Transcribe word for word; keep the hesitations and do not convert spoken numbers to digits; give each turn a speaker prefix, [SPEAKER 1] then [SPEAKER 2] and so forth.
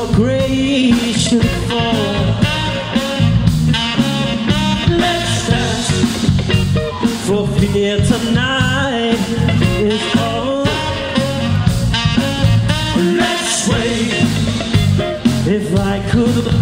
[SPEAKER 1] your grace should fall. Let's dance for fear tonight is all. Let's wait if I could